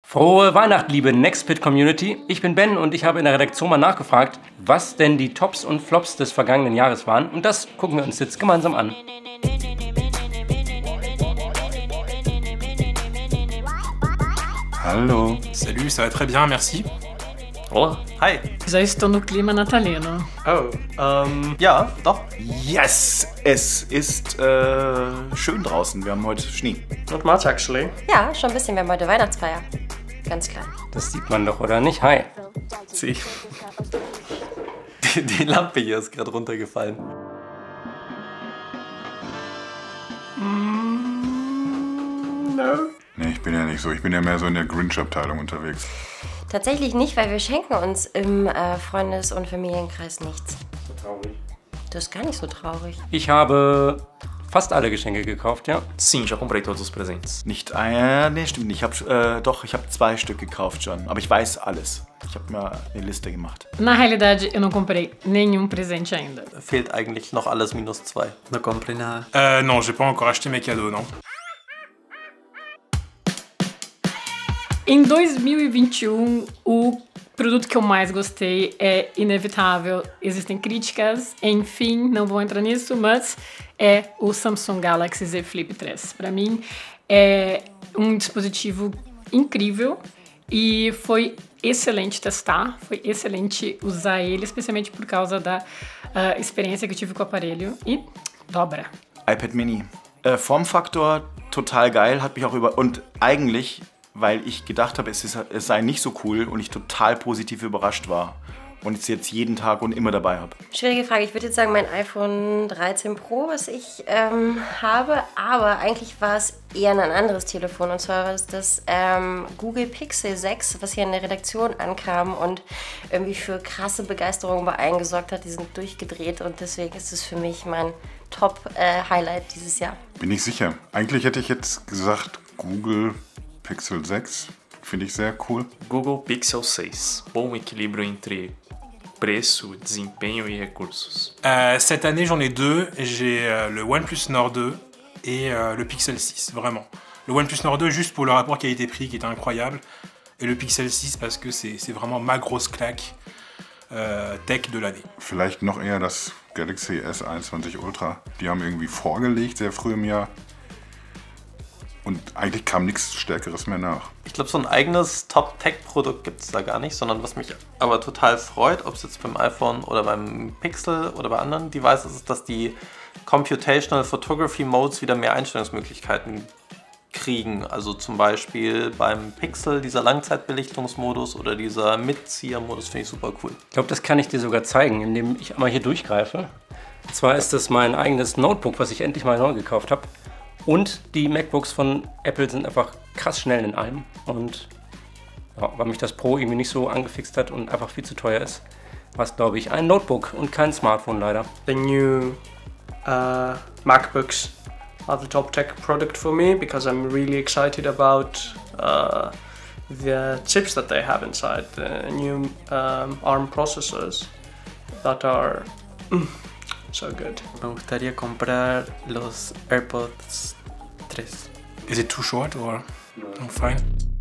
Frohe Weihnacht, liebe Nextpit-Community. Ich bin Ben und ich habe in der Redaktion mal nachgefragt, was denn die Tops und Flops des vergangenen Jahres waren. Und das gucken wir uns jetzt gemeinsam an. Hallo. Salut, ça va très bien, merci. Hola. Hi. Já estou no clima natalino. Oh, ja, doch. Yes, es ist schön draußen. Wir haben heute Schnee. Not much, actually. Ja, schon ein bisschen. Wir haben heute Weihnachtsfeier. Ganz klar. Das sieht man doch, oder nicht? Hi. Sie. Die Lampe hier ist gerade runtergefallen. No. Nee, ich bin ja nicht so. Ich bin ja mehr so in der Grinch-Abteilung unterwegs. Tatsächlich nicht, weil wir schenken uns im Freundes- und Familienkreis nichts. So traurig. Das ist gar nicht so traurig. Ich habe fast alle Geschenke gekauft, ja. Sim, já comprei todos os presentes. Nicht nee, stimmt nicht. Ich habe 2 Stück gekauft schon. Aber ich weiß alles. Ich habe mir eine Liste gemacht. Na realidade, eu não comprei nenhum presente ainda. Fehlt eigentlich noch alles minus 2. Não comprei nada. Non, j'ai pas encore acheté mes cadeaux, non. Em 2021, o produto que eu mais gostei é inevitável. Existem críticas, enfim, não vou entrar nisso, mas é o Samsung Galaxy Z Flip 3. Para mim, é um dispositivo incrível e foi excelente testar, foi excelente usar ele, especialmente por causa da experiência que eu tive com o aparelho e dobra. iPad Mini. Formfaktor total geil, hat mich auch und eigentlich, weil ich gedacht habe, es sei nicht so cool und ich total positiv überrascht war und es jetzt jeden Tag und immer dabei habe. Schwierige Frage. Ich würde jetzt sagen, mein iPhone 13 Pro, was ich habe, aber eigentlich war es eher ein anderes Telefon. Und zwar war es das Google Pixel 6, was hier in der Redaktion ankam und irgendwie für krasse Begeisterung bei allen gesorgt hat. Die sind durchgedreht und deswegen ist es für mich mein Top-Highlight dieses Jahr. Bin ich sicher. Eigentlich hätte ich jetzt gesagt Google Pixel 6. Finde ich sehr cool. Google Pixel 6. Bom equilíbrio entre preço, desempenho et recursos. Cette année, j'en ai 2. J'ai le OnePlus Nord 2 et le Pixel 6, vraiment. Le OnePlus Nord 2, juste pour le rapport qualité-prix qui est incroyable. Et le Pixel 6, parce que c'est vraiment ma grosse claque tech de l'année. Vielleicht noch eher das Galaxy S21 Ultra. Die haben irgendwie vorgelegt, sehr früh im Jahr. Und eigentlich kam nichts Stärkeres mehr nach. Ich glaube, so ein eigenes Top-Tech-Produkt gibt es da gar nicht, sondern was mich aber total freut, ob es jetzt beim iPhone oder beim Pixel oder bei anderen Devices ist, dass die Computational Photography Modes wieder mehr Einstellungsmöglichkeiten kriegen. Also zum Beispiel beim Pixel dieser Langzeitbelichtungsmodus oder dieser Mitzieher-Modus finde ich super cool. Ich glaube, das kann ich dir sogar zeigen, indem ich einmal hier durchgreife. Und zwar ist das mein eigenes Notebook, was ich endlich mal neu gekauft habe. Und die MacBooks von Apple sind einfach krass schnell in allem. Und ja, weil mich das Pro irgendwie nicht so angefixt hat und einfach viel zu teuer ist, war es, glaube ich, ein Notebook und kein Smartphone leider. The new MacBooks are the top tech product for me because I'm really excited about the chips that they have inside, the new ARM processors that are so good. Me gustaría comprar los AirPods 3. Is it too short or no, fine?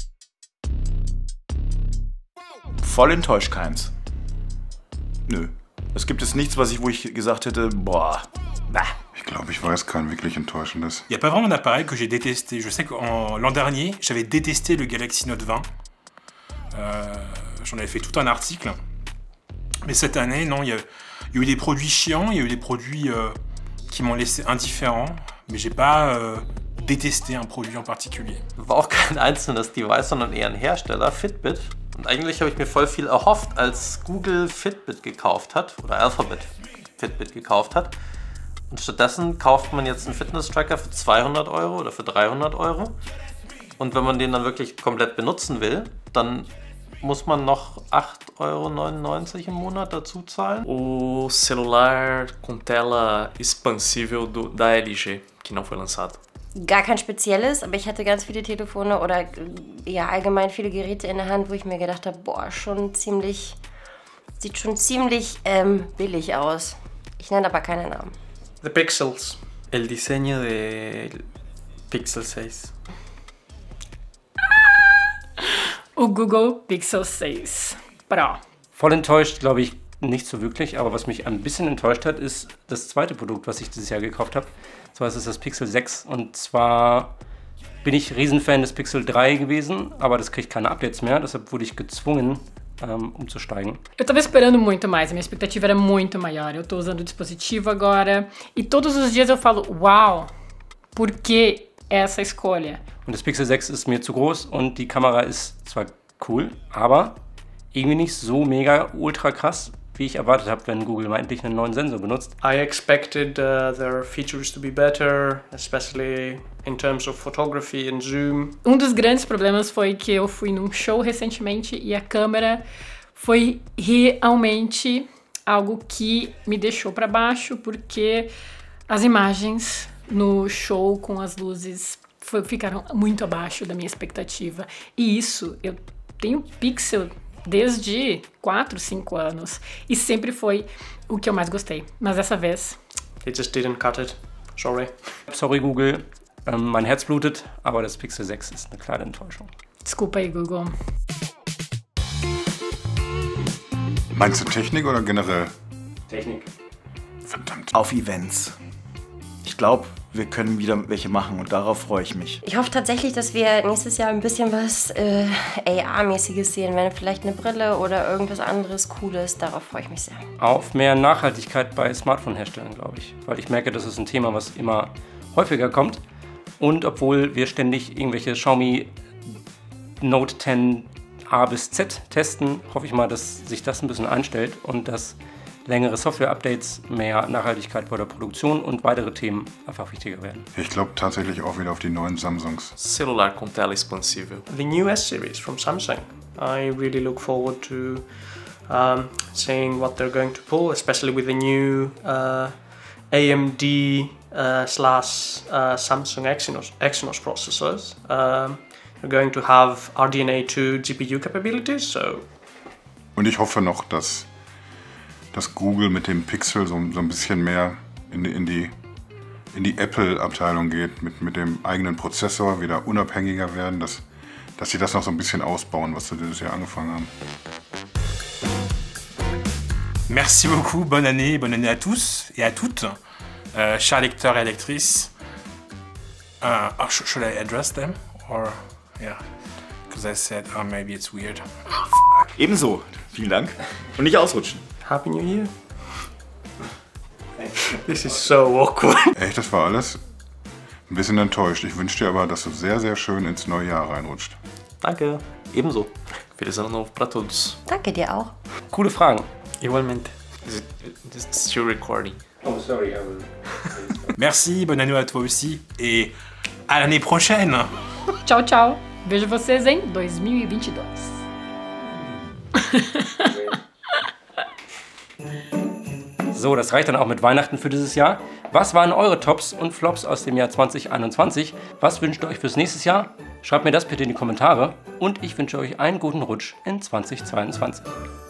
Voll enttäuscht keins. Nö. Es gibt jetzt nichts, wo ich gesagt hätte, boah, bah. Ich glaube, ich weiß kein wirklich enttäuschendes. Il n'y a pas vraiment d'appareil que j'ai détesté. Je sais que l'an dernier, j'avais détesté le Galaxy Note 20. J'en avais fait tout un article. Mais cette année, non, il y a eu des produits chiants, il y a eu des produits qui m'ont laissé indifférent. Mais j'ai pas détesté un produit en particulier. War auch kein einzelnes Device, sondern eher ein Hersteller, Fitbit. Und eigentlich habe ich mir voll viel erhofft, als Google Fitbit gekauft hat, oder Alphabet Fitbit gekauft hat. Und stattdessen kauft man jetzt einen Fitness-Tracker für 200 Euro oder für 300 Euro. Und wenn man den dann wirklich komplett benutzen will, dann muss man noch 8,99 € im Monat dazu zahlen. O celular com tela expansível da LG, que não foi lançado. Gar kein spezielles, aber ich hatte ganz viele Telefone oder ja allgemein viele Geräte in der Hand, wo ich mir gedacht habe, boah, sieht schon ziemlich billig aus. Ich nenne aber keine Namen. The Pixels. El diseño del Pixel 6. o Google Pixel 6 Pro. Voll enttäuscht, glaube ich, nicht so wirklich. Aber was mich ein bisschen enttäuscht hat, ist das zweite Produkt, was ich dieses Jahr gekauft habe. Und zwar ist es das Pixel 6. Und zwar bin ich Riesenfan des Pixel 3 gewesen, aber das kriegt keine Updates mehr. Deshalb wurde ich gezwungen, umzusteigen. Eu estava esperando muito mais, a minha expectativa era muito maior. Eu estou usando o dispositivo agora e todos os dias eu falo, uau, por que essa escolha? Und das Pixel 6 ist mir zu groß und die Kamera ist zwar cool, aber irgendwie nicht so mega ultra krass, wie ich erwartet habe, wenn Google mal endlich einen neuen Sensor benutzt. I expected their features to be better, especially in terms of photography and zoom. Dos grandes problemas foi que eu fui num show recentemente e a câmera foi realmente algo que me deixou para baixo, porque as imagens no show com as luzes ficaram muito abaixo da minha expectativa. E isso, eu tenho Pixel desde 4, 5 anos. E sempre foi o que eu mais gostei. Mas dessa vez... It just didn't cut it. Sorry. Sorry Google, mein Herz blutet, aber das Pixel 6 ist eine kleine Enttäuschung. Desculpa aí, Google. Meinst du Technik oder generell? Technik. Verdammt. Auf Events. Ich glaube, wir können wieder welche machen und darauf freue ich mich. Ich hoffe tatsächlich, dass wir nächstes Jahr ein bisschen was AR-mäßiges sehen werden. Vielleicht eine Brille oder irgendwas anderes Cooles. Darauf freue ich mich sehr. Auf mehr Nachhaltigkeit bei Smartphone-Herstellern, glaube ich. Weil ich merke, das ist ein Thema, was immer häufiger kommt. Und obwohl wir ständig irgendwelche Xiaomi Note 10 A bis Z testen, hoffe ich mal, dass sich das ein bisschen einstellt und dass längere Software-Updates, mehr Nachhaltigkeit bei der Produktion und weitere Themen einfach wichtiger werden. Ich glaube tatsächlich auch wieder auf die neuen Samsungs. Celular com tela expansível. The new S-series from Samsung. I really look forward to seeing what they're going to pull, especially with the new AMD slash Samsung Exynos processors. They're going to have RDNA 2 GPU capabilities, so... Und ich hoffe noch, dass Google mit dem Pixel so ein bisschen mehr in die Apple-Abteilung geht, mit dem eigenen Prozessor wieder unabhängiger werden, dass sie das noch so ein bisschen ausbauen, was sie dieses Jahr angefangen haben. Merci beaucoup, bonne année à tous et à toutes, chers lecteurs et lectrices. Should I address them? Or, yeah, because I said, maybe it's weird. Ebenso, vielen Dank. Und nicht ausrutschen. Happy New Year. This is so awkward. Echt, das war alles? Ein bisschen enttäuscht. Ich wünsche dir aber, dass du sehr, sehr schön ins neue Jahr reinrutscht. Danke, ebenso. Feliz ano novo para todos. Danke dir auch. Coole Fragen. Igualmente. It's still recording. Oh, sorry, I will... Merci, bonne année à toi aussi et à l'année prochaine. Tchau, tchau. Vejo vocês em 2022. So, das reicht dann auch mit Weihnachten für dieses Jahr. Was waren eure Tops und Flops aus dem Jahr 2021? Was wünscht ihr euch fürs nächste Jahr? Schreibt mir das bitte in die Kommentare und ich wünsche euch einen guten Rutsch in 2022.